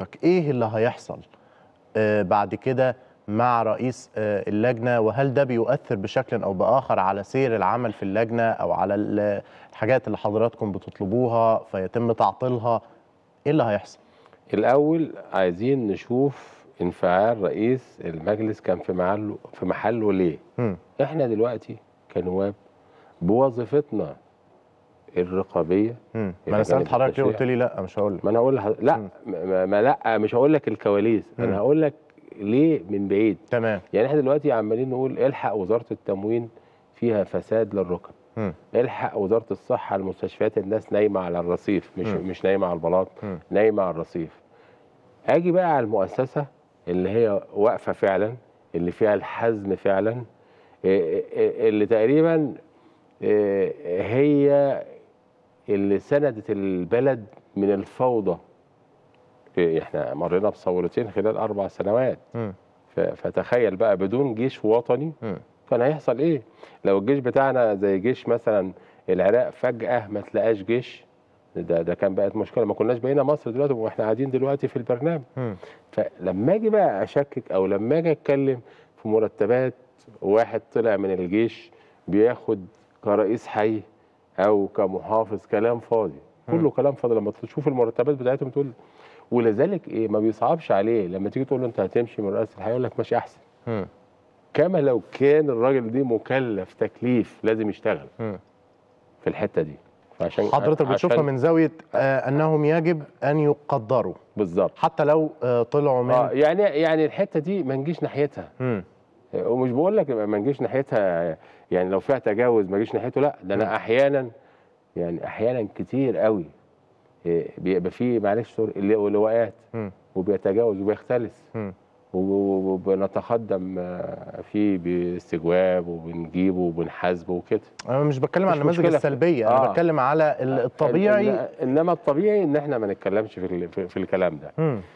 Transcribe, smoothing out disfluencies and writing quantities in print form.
حضرتك ايه اللي هيحصل بعد كده مع رئيس اللجنة، وهل ده بيؤثر بشكل أو بآخر على سير العمل في اللجنة أو على الحاجات اللي حضراتكم بتطلبوها فيتم تعطيلها؟ ايه اللي هيحصل؟ الأول عايزين نشوف انفعال رئيس المجلس كان في محله ليه؟ احنا دلوقتي كنواب بوظيفتنا الرقابيه. ما انا سالت حضرتك ليه قلت لي لا مش هقول لك. ما انا هقول لا لا مش هقول لك الكواليس، انا هقول لك ليه من بعيد. تمام. يعني احنا دلوقتي عمالين نقول الحق وزاره التموين فيها فساد للركب، الحق وزاره الصحه المستشفيات الناس نايمه على الرصيف، مش نايمه على البلاط، نايمه على الرصيف. اجي بقى على المؤسسه اللي هي واقفه فعلا، اللي فيها الحزم فعلا، اللي تقريبا هي اللي سندت البلد من الفوضى. احنا مرينا بثورتين خلال 4 سنوات. فتخيل بقى بدون جيش وطني كان هيحصل ايه؟ لو الجيش بتاعنا زي جيش مثلا العراق فجأة ما تلاقاش جيش، ده كان بقت مشكله، ما كناش بقينا مصر دلوقتي واحنا قاعدين دلوقتي في البرنامج. فلما اجي بقى اشكك او لما اجي اتكلم في مرتبات واحد طلع من الجيش بياخد كرئيس حي او كمحافظ، كلام فاضي، كله كلام فاضي. لما تشوف المرتبات بتاعتهم تقول، ولذلك ايه ما بيصعبش عليه لما تيجي تقول له انت هتمشي من رئاسه الحي يقول لك ماشي احسن. كما لو كان الراجل دي مكلف تكليف لازم يشتغل في الحته دي. عشان حضرتك بتشوفها من زاويه انهم يجب ان يقدروا بالظبط، حتى لو طلعوا من يعني الحته دي ما نجيش ناحيتها. ومش بقول لك ما نجيش ناحيتها يعني لو فيها تجاوز ما نجيش ناحيته، لا ده انا احيانا كتير قوي بيبقى فيه معلش لواءات وبيتجاوز وبيختلس وبنتقدم فيه باستجواب وبنجيبه وبنحاسبه وكده. انا مش بتكلم عن النماذج السلبيه، انا بتكلم على الطبيعي. انما الطبيعي ان احنا ما نتكلمش في الكلام ده.